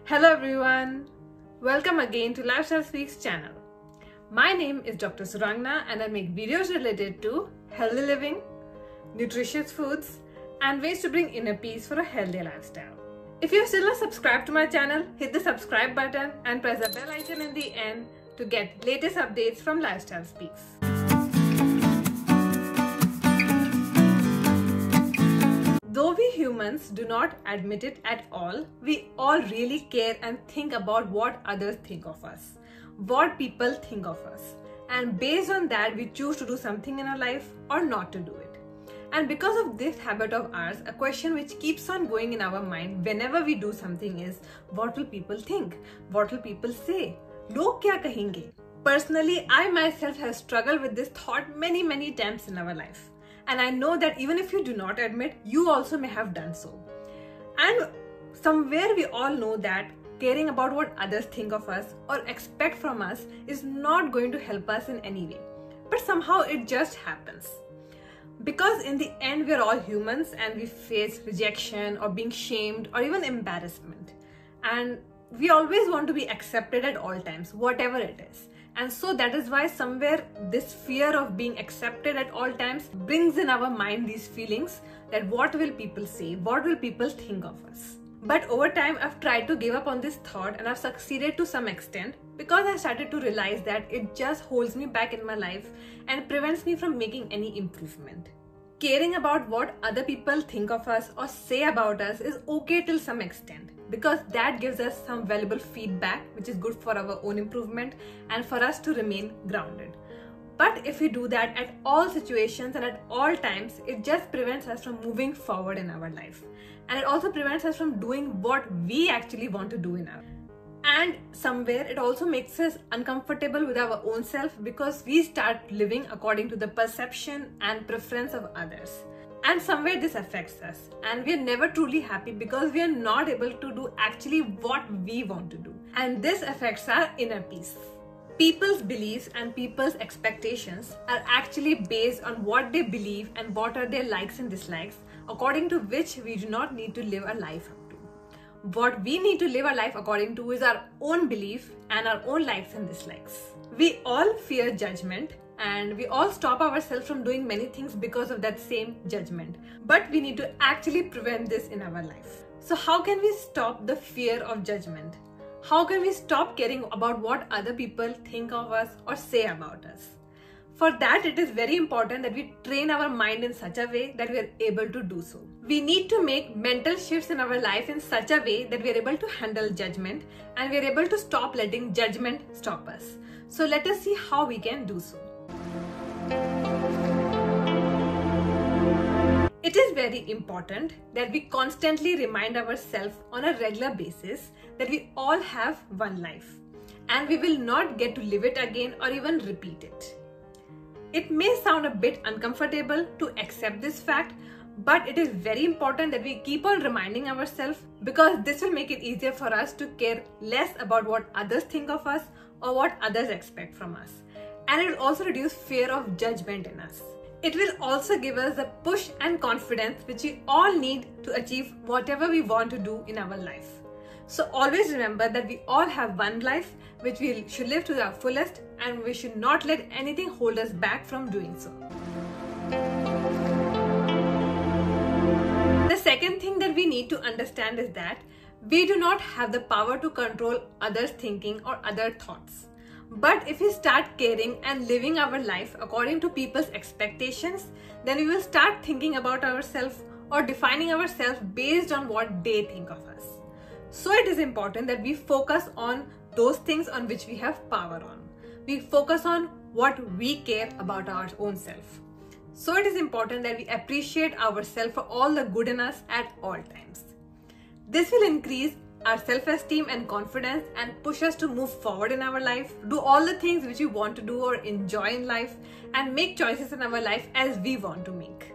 Hello everyone, welcome again to Lifestyle Speaks channel. My name is Dr. Surangna and I make videos related to healthy living, nutritious foods and ways to bring inner peace for a healthier lifestyle. If you're still not subscribed to my channel, hit the subscribe button and press the bell icon in the end to get latest updates from Lifestyle Speaks. Though we humans do not admit it at all, we all really care and think about what others think of us, what people think of us. And based on that, we choose to do something in our life or not to do it. And because of this habit of ours, a question which keeps on going in our mind whenever we do something is, what will people think? What will people say? Log kya kahenge? Personally, I myself have struggled with this thought many times in our life. And I know that even if you do not admit, you also may have done so. And somewhere we all know that caring about what others think of us or expect from us is not going to help us in any way. But somehow it just happens. Because in the end, we are all humans and we face rejection or being shamed or even embarrassment. And we always want to be accepted at all times, whatever it is. And so that is why somewhere this fear of being accepted at all times brings in our mind these feelings that what will people say, what will people think of us. But over time I've tried to give up on this thought and I've succeeded to some extent because I started to realize that it just holds me back in my life and prevents me from making any improvement. Caring about what other people think of us or say about us is okay till some extent, because that gives us some valuable feedback which is good for our own improvement and for us to remain grounded. But if we do that at all situations and at all times, it just prevents us from moving forward in our life. And it also prevents us from doing what we actually want to do in our life. And somewhere it also makes us uncomfortable with our own self because we start living according to the perception and preference of others. And somewhere this affects us and we are never truly happy because we are not able to do actually what we want to do. And this affects our inner peace. People's beliefs and people's expectations are actually based on what they believe and what are their likes and dislikes, according to which we do not need to live a life up to. What we need to live our life according to is our own belief and our own likes and dislikes. We all fear judgment and we all stop ourselves from doing many things because of that same judgment. But we need to actually prevent this in our life. So how can we stop the fear of judgment? How can we stop caring about what other people think of us or say about us? For that, it is very important that we train our mind in such a way that we are able to do so. We need to make mental shifts in our life in such a way that we are able to handle judgment and we are able to stop letting judgment stop us. So let us see how we can do so. It is very important that we constantly remind ourselves on a regular basis that we all have one life and we will not get to live it again or even repeat it. It may sound a bit uncomfortable to accept this fact, but it is very important that we keep on reminding ourselves because this will make it easier for us to care less about what others think of us or what others expect from us. And it will also reduce fear of judgment in us. It will also give us the push and confidence which we all need to achieve whatever we want to do in our life. So always remember that we all have one life which we should live to our fullest and we should not let anything hold us back from doing so. The second thing that we need to understand is that we do not have the power to control others' thinking or other thoughts. But if we start caring and living our life according to people's expectations, then we will start thinking about ourselves or defining ourselves based on what they think of us. So it is important that we focus on those things on which we have power on. We focus on what we care about our own self. So it is important that we appreciate ourselves for all the good in us at all times. This will increase our self-esteem and confidence and push us to move forward in our life, do all the things which we want to do or enjoy in life and make choices in our life as we want to make.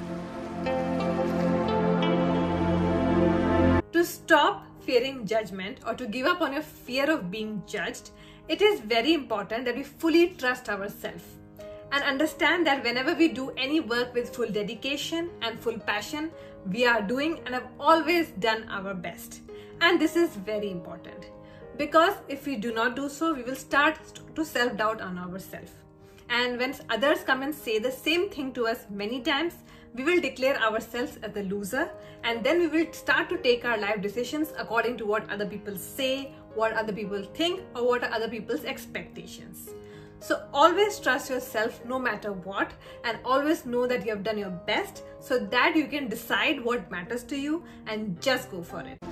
To stop fearing judgment or to give up on your fear of being judged, it is very important that we fully trust ourselves and understand that whenever we do any work with full dedication and full passion, we are doing and have always done our best. And this is very important because if we do not do so, we will start to self-doubt on ourselves. And when others come and say the same thing to us many times, we will declare ourselves as the loser, and then we will start to take our life decisions according to what other people say, what other people think, or what are other people's expectations. So always trust yourself no matter what, and always know that you have done your best so that you can decide what matters to you and just go for it.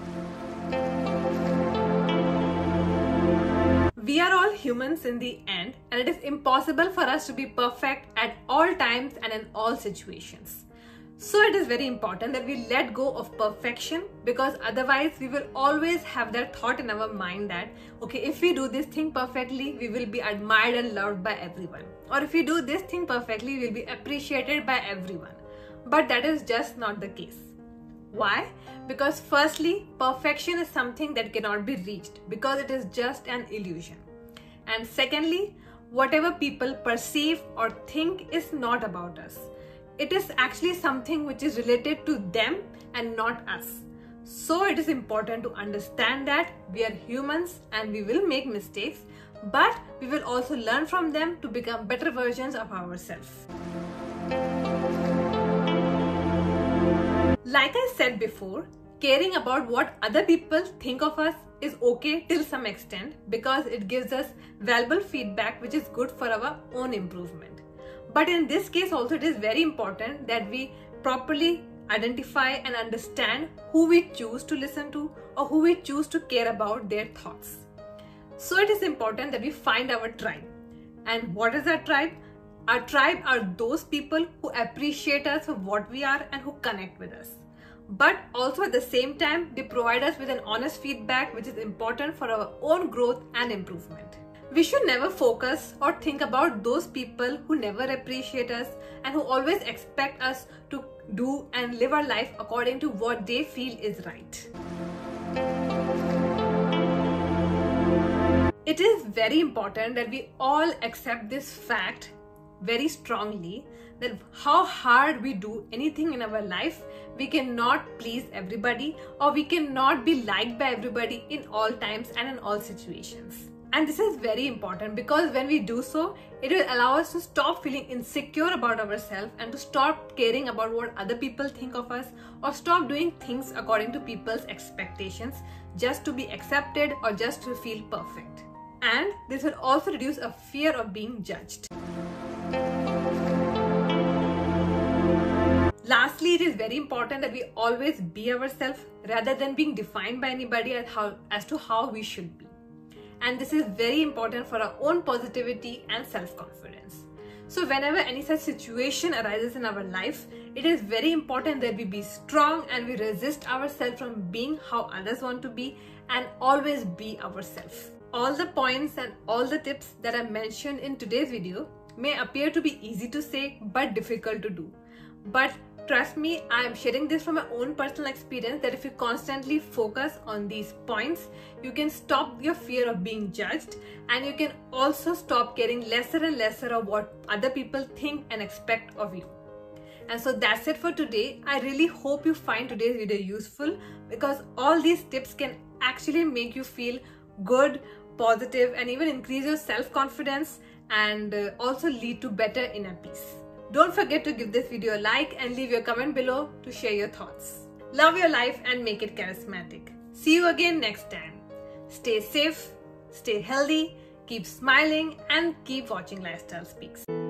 We are all humans in the end, and it is impossible for us to be perfect at all times and in all situations. So it is very important that we let go of perfection, because otherwise we will always have that thought in our mind that, okay, if we do this thing perfectly, we will be admired and loved by everyone. Or if we do this thing perfectly, we will be appreciated by everyone. But that is just not the case. Why? Because firstly, perfection is something that cannot be reached because it is just an illusion. And secondly, whatever people perceive or think is not about us. It is actually something which is related to them and not us. So it is important to understand that we are humans and we will make mistakes, but we will also learn from them to become better versions of ourselves. Like I said before, caring about what other people think of us is okay till some extent because it gives us valuable feedback which is good for our own improvement. But in this case also, it is very important that we properly identify and understand who we choose to listen to or who we choose to care about their thoughts. So it is important that we find our tribe. And what is our tribe? Our tribe are those people who appreciate us for what we are and who connect with us. But also at the same time, they provide us with an honest feedback which is important for our own growth and improvement. We should never focus or think about those people who never appreciate us and who always expect us to do and live our life according to what they feel is right. It is very important that we all accept this fact very strongly, that how hard we do anything in our life, we cannot please everybody or we cannot be liked by everybody in all times and in all situations. And this is very important because when we do so, it will allow us to stop feeling insecure about ourselves and to stop caring about what other people think of us or stop doing things according to people's expectations just to be accepted or just to feel perfect. And this will also reduce a fear of being judged. Lastly, it is very important that we always be ourselves rather than being defined by anybody as to how we should be. And this is very important for our own positivity and self-confidence. So whenever any such situation arises in our life, it is very important that we be strong and we resist ourselves from being how others want to be and always be ourselves. All the points and all the tips that I mentioned in today's video may appear to be easy to say but difficult to do. But trust me, I am sharing this from my own personal experience that if you constantly focus on these points, you can stop your fear of being judged and you can also stop caring lesser and lesser of what other people think and expect of you. And so that's it for today. I really hope you find today's video useful because all these tips can actually make you feel good, positive, and even increase your self-confidence and also lead to better inner peace. Don't forget to give this video a like and leave your comment below to share your thoughts. Love your life and make it charismatic. See you again next time. Stay safe, stay healthy, keep smiling and keep watching Lifestyle Speaks.